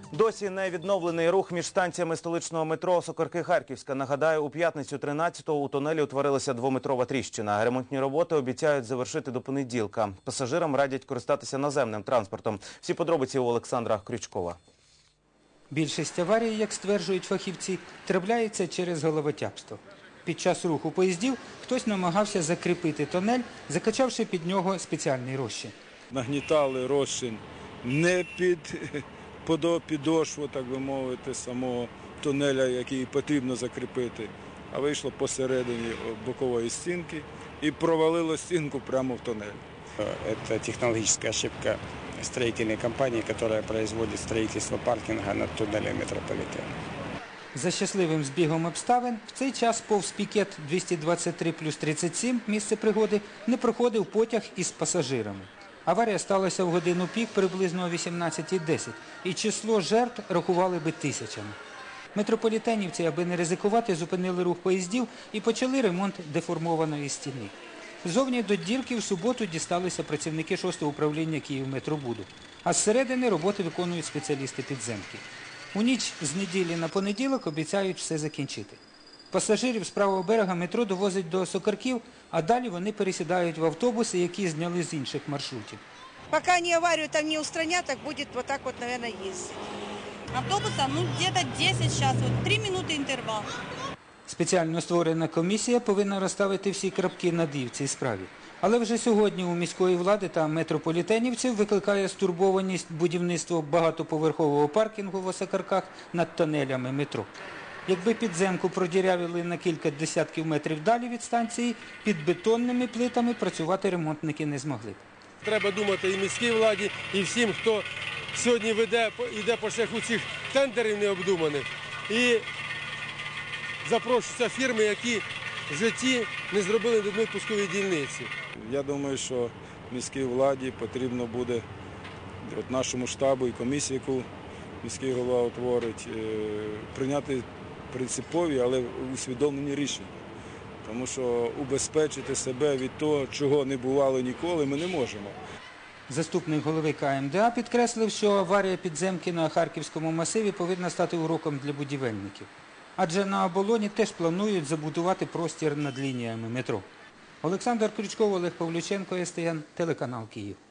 Досі не відновлений рух між станціями столичного метро Сокирки-Харківська. Нагадаю, у п'ятницю 13-го у тунелі утворилася двометрова тріщина. Ремонтні роботи обіцяють завершити до понеділка. Пасажирам радять користатися наземним транспортом. Всі подробиці у Олександра Крючкова. Більшість аварій, як стверджують фахівці, трапляється через головотяпство. Під час руху поїздів хтось намагався закріпити тунель, закачавши під нього спеціальний розчин. Нагнітали розчин не під підошву, так би мовити, самого тунеля, який потрібно закріпити, а вийшло посередині бокової стінки і провалило стінку прямо в тунель. Это технологическая ошибка строительной компании, которая производит строительство паркинга над туннелем метрополитена. За щасливим збігом обставин, в цей час повз пікет 223+37, місце пригоди, не проходив потяг із пасажирами. Аварія сталася в годину пік приблизно о 18:10, і число жертв рахували би тисячами. Метрополітенівці, аби не ризикувати, зупинили рух поїздів і почали ремонт деформованої стіни. Ззовні до дірки в суботу дісталися працівники 6-го управління «Київметробуду», а зсередини роботи виконують спеціалісти підземки. У ніч з неділі на понеділок обіцяють все закінчити. Пасажирів з правого берега метро довозить до Сокирків, а далі вони пересідають в автобуси, які зняли з інших маршрутів. Пока они аварию там не устранят, так будет вот так вот, наверное, ездить. Автобусом, где-то 10 сейчас, 3 минуты интервал. Спеціально створена комісія повинна розставити всі крапки над «і» в цій справі. Але вже сьогодні у міської влади та метрополітенівців викликає стурбованість будівництво багатоповерхового паркінгу в Осокорках над тунелями метро. Якби підземку продірявили на кілька десятків метрів далі від станції, під бетонними плитами працювати ремонтники не змогли б. Треба думати і міській владі, і всім, хто сьогодні йде по шляху цих тендерів необдуманих. І запрошуються фірми, які в житті не зробили до одної пускової дільниці. Я думаю, що міській владі потрібно буде, от нашому штабу і комісії, яку міський голова утворить, прийняти принципові, але усвідомлені рішення. Тому що убезпечити себе від того, чого не бувало ніколи, ми не можемо. Заступник голови КМДА підкреслив, що аварія підземки на Харківському масиві повинна стати уроком для будівельників. Адже на оболоні теж планують забудувати простір над лініями метро. Олександр Крючков, Олег Павлюченко, СТН, телеканал Київ.